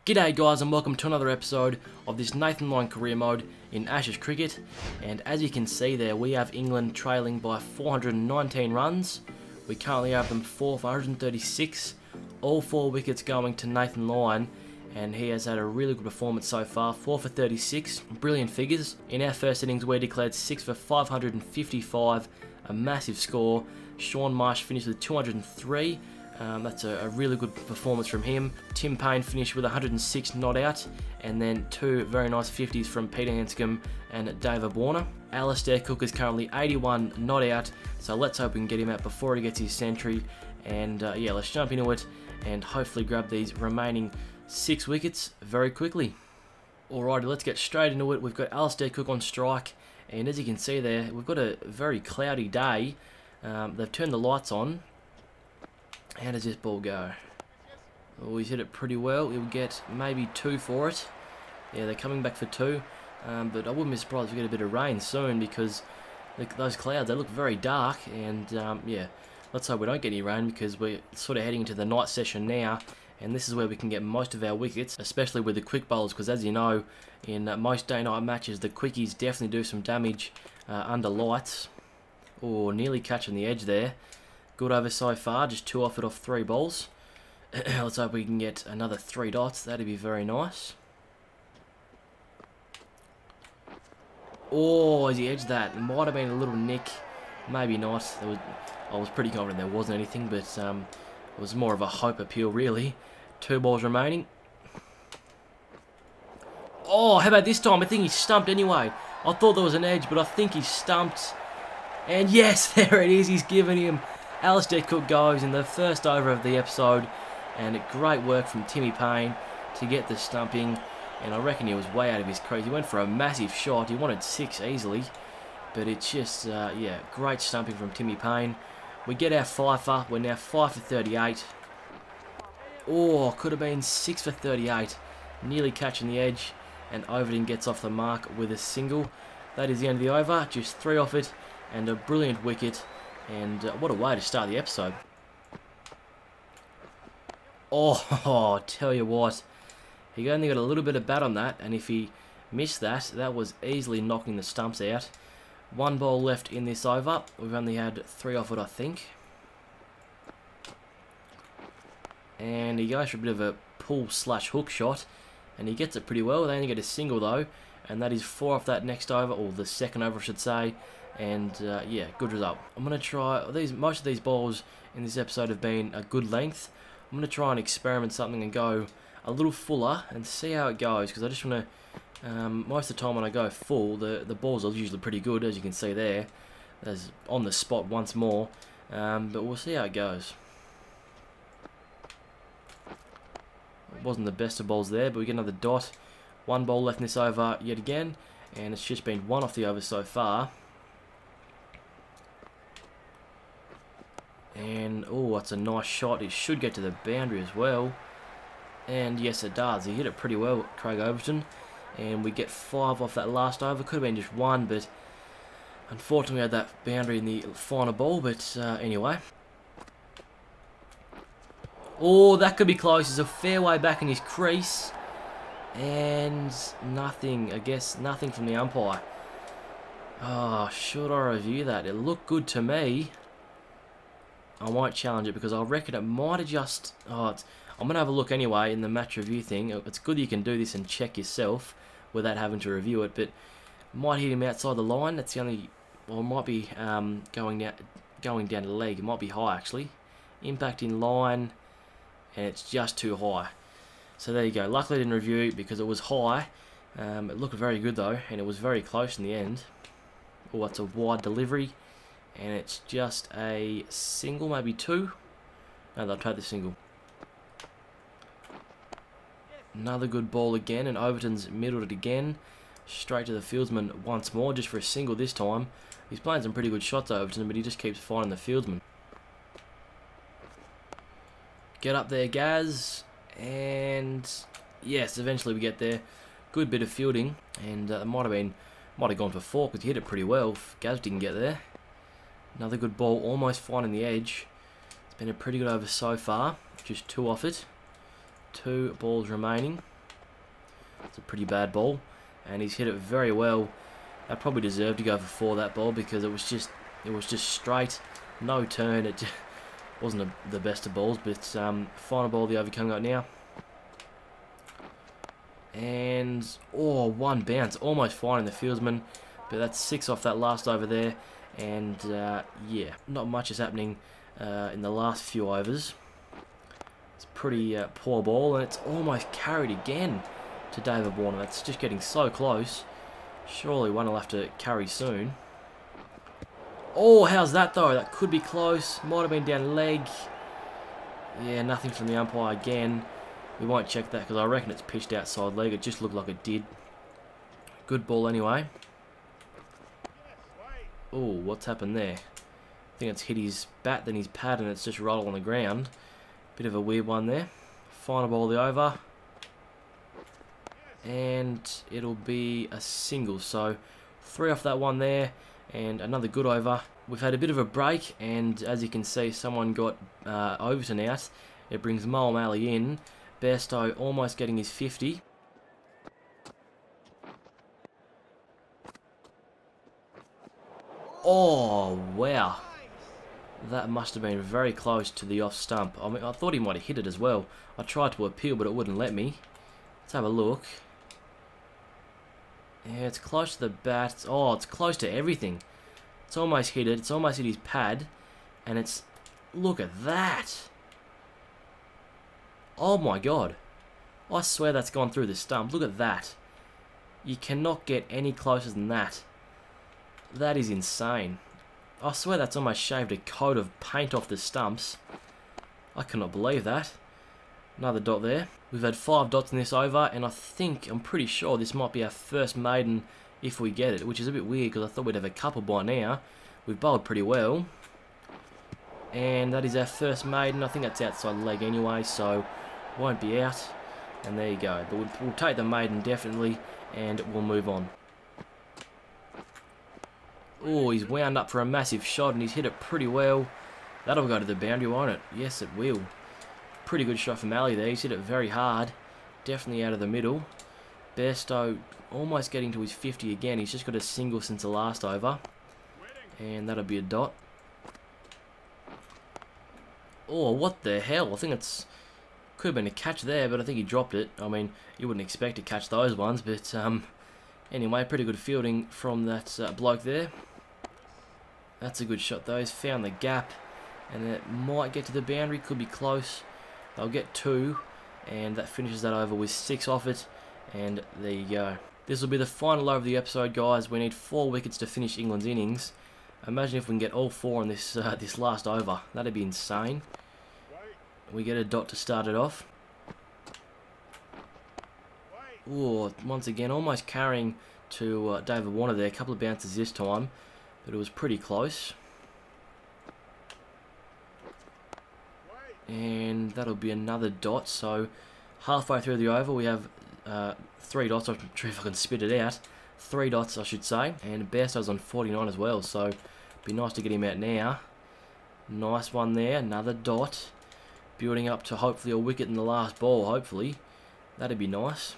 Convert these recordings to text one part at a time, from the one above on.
G'day guys and welcome to another episode of this Nathan Lyon career mode in Ashes cricket, and as you can see there we have England trailing by 419 runs. We currently have them 4 for 136, all 4 wickets going to Nathan Lyon, and he has had a really good performance so far. 4 for 36, brilliant figures. In our first innings we declared 6 for 555, a massive score. Shaun Marsh finished with 203. That's a really good performance from him. Tim Paine finished with 106 not out, and then 2 very nice 50s from Peter Handscomb and David Warner. Alastair Cook is currently 81 not out, so let's hope we can get him out before he gets his century. And yeah, let's jump into it and hopefully grab these remaining 6 wickets very quickly. Alrighty, let's get straight into it. We've got Alastair Cook on strike, and as you can see there, we've got a very cloudy day. They've turned the lights on. How does this ball go? Oh, he's hit it pretty well. He'll get maybe 2 for it. Yeah, they're coming back for 2. But I wouldn't be surprised if we get a bit of rain soon, because those clouds, they look very dark. And yeah, let's hope we don't get any rain, because we're sort of heading into the night session now. And this is where we can get most of our wickets, especially with the quick bowlers, because as you know, in most day-night matches, the quickies definitely do some damage under lights. Oh, nearly catching the edge there. Good over so far, just 2 off it off 3 balls. Let's hope we can get another 3 dots, that'd be very nice. Oh, has he edged that? It might have been a little nick, maybe not. I was pretty confident there wasn't anything, but it was more of a hope appeal really. 2 balls remaining. Oh, how about this time? I think he's stumped anyway. I thought there was an edge, but I think he's stumped. And yes, there it is, he's given him. Alastair Cook goes in the first over of the episode, and great work from Timmy Paine to get the stumping, and I reckon he was way out of his crease. He went for a massive shot, he wanted 6 easily, but it's just, yeah, great stumping from Timmy Paine. We get our fifer, we're now 5 for 38. Oh, could have been 6 for 38, nearly catching the edge, and Overton gets off the mark with a single. That is the end of the over, just 3 off it, and a brilliant wicket. And what a way to start the episode. Oh, tell you what. He only got a little bit of bat on that, and if he missed that, that was easily knocking the stumps out. 1 ball left in this over. We've only had 3 off it, I think. And he goes for a bit of a pull/hook shot, and he gets it pretty well. They only get a single though, and that is 4 off that next over, or the second over I should say. And yeah, good result. I'm going to try, most of these balls in this episode have been a good length. I'm going to try and experiment something and go a little fuller and see how it goes, because I just want to, most of the time when I go full, the balls are usually pretty good, as you can see there. There's on the spot once more, but we'll see how it goes. It wasn't the best of balls there, but we get another dot. 1 ball left in this over yet again, and it's just been 1 off the over so far. And, oh, that's a nice shot. It should get to the boundary as well. And yes, it does. He hit it pretty well, Craig Overton. And we get 5 off that last over. Could have been just 1, but unfortunately we had that boundary in the final ball. But anyway. Oh, that could be close. There's a fair way back in his crease. And nothing, I guess, nothing from the umpire. Oh, should I review that? It looked good to me. I won't challenge it because I reckon it might have just... Oh, I'm going to have a look anyway in the match review thing. It's good you can do this and check yourself without having to review it, but might hit him outside the line. That's the only... Well, it might be going down the leg. It might be high, actually. Impact in line, and it's just too high. So there you go. Luckily I didn't review it because it was high. It looked very good, though, and it was very close in the end. Oh, that's a wide delivery. And it's just a single, maybe 2. No, they'll take the single. Another good ball again, and Overton's middled it again. Straight to the fieldsman once more, just for a single this time. He's playing some pretty good shots, Overton, but he just keeps finding the fieldsman. Get up there, Gaz. And yes, eventually we get there. Good bit of fielding, and it might have gone for 4 because he hit it pretty well if Gaz didn't get there. Another good ball, almost finding the edge. It's been a pretty good over so far. Just 2 off it. 2 balls remaining. It's a pretty bad ball, and he's hit it very well. I probably deserved to go for 4 that ball because it was just straight, no turn. It just wasn't the best of balls, but final ball the over coming up now. And one bounce, almost finding the fieldsman, but that's 6 off that last over there. And yeah, not much is happening in the last few overs. It's a pretty poor ball, and it's almost carried again to David Warner. That's just getting so close. Surely one will have to carry soon. Oh, how's that though? That could be close. Might have been down leg. Yeah, nothing from the umpire again. We won't check that because I reckon it's pitched outside leg. It just looked like it did. Good ball anyway. Oh, what's happened there? I think it's hit his bat, then his pad, and it's just rolled on the ground. Bit of a weird one there. Final ball the over. And it'll be a single. So 3 off that one there, and another good over. We've had a bit of a break, and as you can see, someone got Overton out. It brings Mo O'Malley in. Bairstow almost getting his 50. Oh, wow. That must have been very close to the off stump. I mean, I thought he might have hit it as well. I tried to appeal, but it wouldn't let me. Let's have a look. Yeah, it's close to the bat. Oh, it's close to everything. It's almost hit it. It's almost hit his pad. And it's... Look at that. Oh my god. I swear that's gone through the stump. Look at that. You cannot get any closer than that. That is insane. I swear that's almost shaved a coat of paint off the stumps. I cannot believe that. Another dot there. We've had 5 dots in this over, and I'm pretty sure this might be our first maiden if we get it, which is a bit weird because I thought we'd have a couple by now. We've bowled pretty well. And that is our first maiden. I think that's outside leg anyway, so won't be out. And there you go. But we'll take the maiden definitely, and we'll move on. Oh, he's wound up for a massive shot, and he's hit it pretty well. That'll go to the boundary, won't it? Yes, it will. Pretty good shot from Ali there. He's hit it very hard. Definitely out of the middle. Bairstow almost getting to his 50 again. He's just got a single since the last over. And that'll be a dot. Oh, what the hell? I think it's... Could have been a catch there, but I think he dropped it. I mean, you wouldn't expect to catch those ones, but anyway, pretty good fielding from that bloke there. That's a good shot though. He's found the gap, and it might get to the boundary. Could be close. They'll get 2, and that finishes that over with 6 off it, and there you go. This will be the final over of the episode, guys. We need 4 wickets to finish England's innings. Imagine if we can get all 4 on this this last over. That'd be insane. We get a dot to start it off. Oh, once again, almost carrying to David Warner there. A couple of bounces this time, but it was pretty close. And that'll be another dot. So halfway through the over, we have 3 dots. I'm not sure if I can spit it out. 3 dots, I should say. And Bairstow's on 49 as well, so it'd be nice to get him out now. Nice one there. Another dot. Building up to hopefully a wicket in the last ball, hopefully. That'd be nice.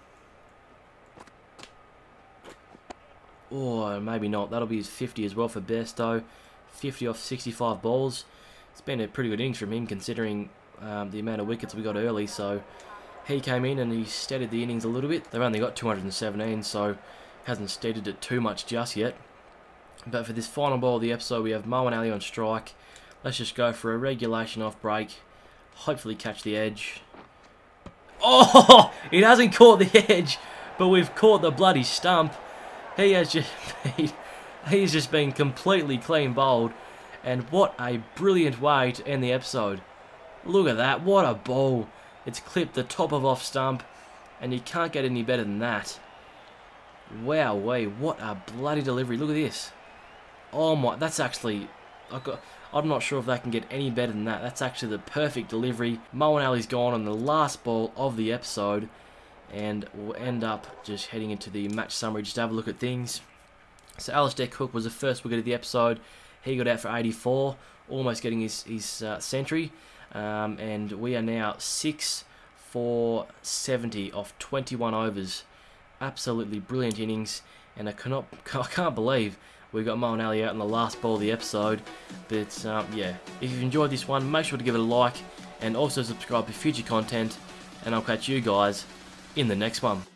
Or maybe not. That'll be his 50 as well for Bairstow. 50 off 65 balls. It's been a pretty good innings from him considering the amount of wickets we got early. So he came in and he steadied the innings a little bit. They've only got 217, so hasn't steadied it too much just yet. But for this final ball of the episode, we have Mo and Ali on strike. Let's just go for a regulation off break. Hopefully catch the edge. Oh! It hasn't caught the edge, but we've caught the bloody stump. He has just been, he's just been completely clean bowled. And what a brilliant way to end the episode. Look at that. What a ball. It's clipped the top of off stump, and you can't get any better than that. Wowee, what a bloody delivery. Look at this. Oh my, that's actually... I'm not sure if that can get any better than that. That's actually the perfect delivery. Mo and Ali's gone on the last ball of the episode, and we'll end up just heading into the match summary just to have a look at things. So Alistair Cook was the first wicket of the episode. He got out for 84, almost getting his century. And we are now 6 for for 70 off 21 overs. Absolutely brilliant innings, and I can't believe we got Moeen Ali out in the last ball of the episode. But yeah, if you've enjoyed this one, make sure to give it a like and also subscribe for future content, and I'll catch you guys in the next one.